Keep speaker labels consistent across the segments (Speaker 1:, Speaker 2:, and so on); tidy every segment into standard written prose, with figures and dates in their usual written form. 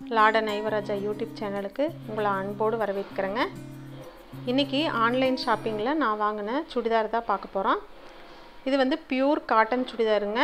Speaker 1: லாடன் ஐவராஜா YouTube சேனலுக்கு உங்களை அன்போடு வரவேற்கிறேங்க. இன்றைக்கி ஆன்லைன் ஷாப்பிங்கில் நான் வாங்கின சுடிதார் தான் பார்க்க போகிறோம். இது வந்து பியூர் காட்டன் சுடிதாருங்க.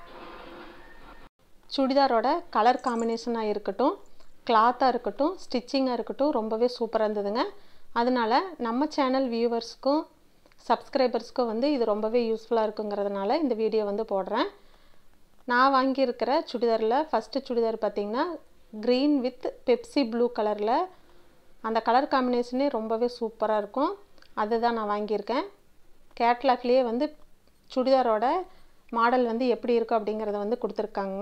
Speaker 1: சுடிதாரோட கலர் காம்பினேஷனாக இருக்கட்டும், கிளாத்தாக இருக்கட்டும், ஸ்டிச்சிங்காக இருக்கட்டும் ரொம்பவே சூப்பராக இருந்ததுங்க. அதனால் நம்ம சேனல் வியூவர்ஸ்க்கும் சப்ஸ்கிரைபர்ஸ்க்கும் வந்து இது ரொம்பவே யூஸ்ஃபுல்லாக இருக்குங்கிறதுனால இந்த வீடியோ வந்து போடுறேன். நான் வாங்கியிருக்கிற சுடிதாரில் ஃபஸ்ட்டு சுடிதார் பார்த்திங்கன்னா க்ரீன் வித் பெப்சி ப்ளூ கலரில், அந்த கலர் காம்பினேஷனே ரொம்பவே சூப்பராக இருக்கும். அதுதான் நான் வாங்கியிருக்கேன். கேட்லாக்லேயே வந்து சுடிதாரோட மாடல் வந்து எப்படி இருக்கும் அப்படிங்கிறத வந்து கொடுத்துருக்காங்க.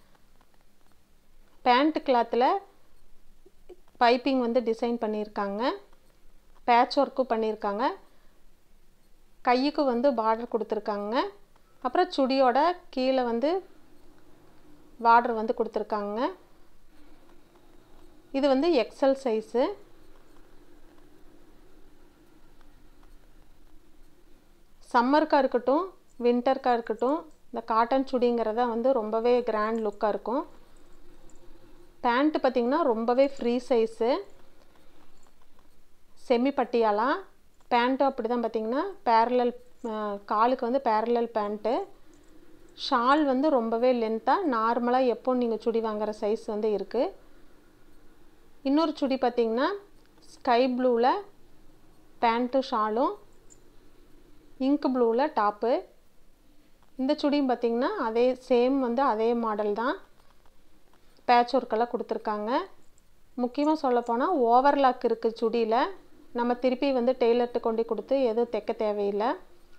Speaker 1: பேண்ட் கிளாத்தில் பைப்பிங் வந்து டிசைன் பண்ணியிருக்காங்க, பேட்ச் ஒர்க்கும் பண்ணியிருக்காங்க, கையுக்கு வந்து பார்டர் கொடுத்துருக்காங்க. அப்புறம் சுடியோட கீழே வந்து பார்டர் வந்து கொடுத்துருக்காங்க. இது வந்து எக்ஸல் சைஸு. சம்மருக்காக இருக்கட்டும், வின்டருக்காக இருக்கட்டும், இந்த காட்டன் சுடிங்கிறத வந்து ரொம்பவே கிராண்ட் லுக்காக இருக்கும். பேண்ட்டு பார்த்திங்கன்னா ரொம்பவே ஃப்ரீ சைஸு, செமி பட்டியாலா. பேண்ட்டும் அப்படி தான் பார்த்திங்கன்னா பேரலல், காலுக்கு வந்து பேரலல் பேண்ட்டு. ஷால் வந்து ரொம்பவே லென்த்தாக நார்மலாக எப்போ நீங்கள் சுடி வாங்குகிற சைஸ் வந்து இருக்குது. இன்னொரு சுடி பார்த்திங்கன்னா ஸ்கை ப்ளூவில் பேண்ட்டு ஷாலும், இங்க் ப்ளூவில் டாப்பு. இந்த சுடியும் பார்த்திங்கன்னா அதே சேம் வந்து அதே மாடல் தான், பேட்ச் ஒர்க்கெல்லாம் கொடுத்துருக்காங்க. முக்கியமாக சொல்லப்போனால் ஓவர்லாக் இருக்குது சுடியில். நம்ம திருப்பி வந்து டெய்லர்கிட்ட கொண்டு கொடுத்து எதுவும் தைக்க தேவையில்லை.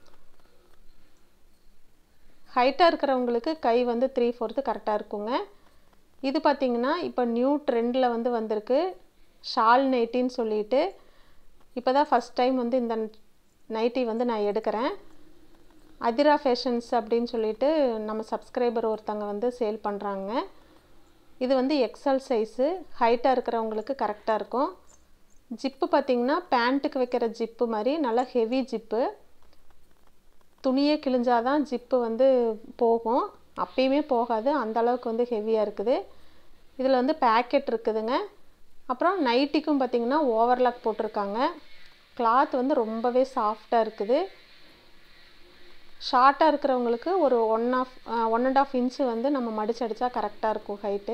Speaker 1: ஹைட்டாக இருக்கிறவங்களுக்கு கை வந்து 3/4 கரெக்டாக இருக்குங்க. இது பார்த்திங்கன்னா இப்போ நியூ ட்ரெண்டில் வந்து வந்திருக்கு, ஷால் நைட்டின்னு சொல்லிட்டு. இப்போ தான் ஃபஸ்ட் டைம் வந்து இந்த நைட்டி வந்து நான் எடுக்கிறேன். அதிரா ஃபேஷன்ஸ் அப்படின்னு சொல்லிட்டு நம்ம சப்ஸ்கிரைபர் ஒருத்தங்க வந்து சேல் பண்ணுறாங்க. இது வந்து எக்ஸல் சைஸு, ஹைட்டாக இருக்கிறவங்களுக்கு கரெக்டாக இருக்கும். ஜிப்பு பார்த்திங்கன்னா பேண்ட்டுக்கு வைக்கிற ஜிப்பு மாதிரி நல்லா ஹெவி ஜிப்பு. துணியே கிழிஞ்சாதான் ஜிப்பு வந்து போகும், அப்பயுமே போகாது, அந்தளவுக்கு வந்து ஹெவியாக இருக்குது. இதில் வந்து பேக்கெட் இருக்குதுங்க. அப்புறம் நைட்டிக்கும் பார்த்திங்கன்னா ஓவர்லாக் போட்டிருக்காங்க. கிளாத் வந்து ரொம்பவே சாஃப்டாக இருக்குது. ஷார்ட்டாக இருக்கிறவங்களுக்கு ஒரு 1.5 இன்ச்சு வந்து நம்ம மடிச்சு அடித்தா கரெக்டாக இருக்கும் ஹைட்டு.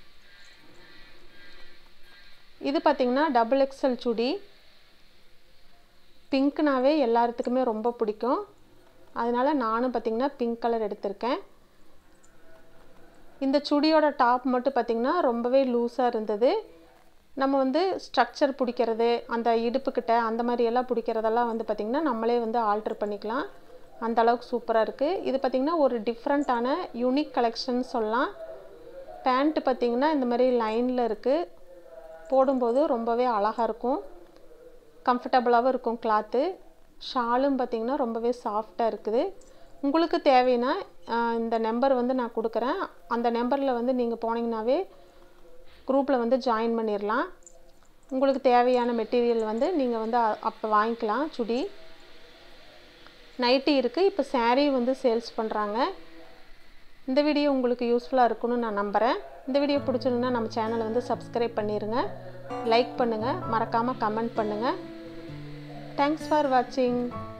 Speaker 1: இது பார்த்திங்கன்னா டபுள் எக்ஸல் சுடி. பிங்க்னாவே எல்லாத்துக்குமே ரொம்ப பிடிக்கும், அதனால் நானும் பார்த்திங்கன்னா பிங்க் கலர் எடுத்திருக்கேன். இந்த சுடியோட டாப் மட்டும் பார்த்திங்கன்னா ரொம்பவே லூஸாக இருந்தது. நம்ம வந்து ஸ்ட்ரக்சர் பிடிக்கிறது, அந்த இடுப்புக்கிட்ட அந்த மாதிரியெல்லாம் பிடிக்கிறதெல்லாம் வந்து பார்த்திங்கன்னா நம்மளே வந்து ஆல்ட்ரு பண்ணிக்கலாம், அந்த அளவுக்கு சூப்பராக இருக்குது. இது பார்த்திங்கன்னா ஒரு டிஃப்ரெண்ட்டான யூனிக் கலெக்ஷன் சொல்லலாம். பேண்ட்டு பார்த்திங்கன்னா இந்த மாதிரி லைனில் இருக்குது, போடும்போது ரொம்பவே அழகாக இருக்கும், கம்ஃபர்டபுளாகவும் இருக்கும் கிளாத்து. ஷாலும் பார்த்திங்கன்னா ரொம்பவே சாஃப்டாக இருக்குது. உங்களுக்கு தேவைன்னா இந்த நம்பர் வந்து நான் கொடுக்குறேன், அந்த நம்பரில் வந்து நீங்கள் போனீங்கன்னாவே குரூப்பில் வந்து ஜாயின் பண்ணிடலாம். உங்களுக்கு தேவையான மெட்டீரியல் வந்து நீங்கள் வந்து அப்போ வாங்கிக்கலாம். சுடி நைட்டி இருக்குது, இப்போ சாரீ வந்து சேல்ஸ் பண்ணுறாங்க. இந்த வீடியோ உங்களுக்கு யூஸ்ஃபுல்லாக இருக்குன்னு நான் நம்புகிறேன். இந்த வீடியோ பிடிச்சிருந்தா நம்ம சேனலை வந்து சப்ஸ்கிரைப் பண்ணிடுங்க, லைக் பண்ணுங்கள், மறக்காமல் கமெண்ட் பண்ணுங்கள். தேங்க்ஸ் ஃபார் வாட்சிங்.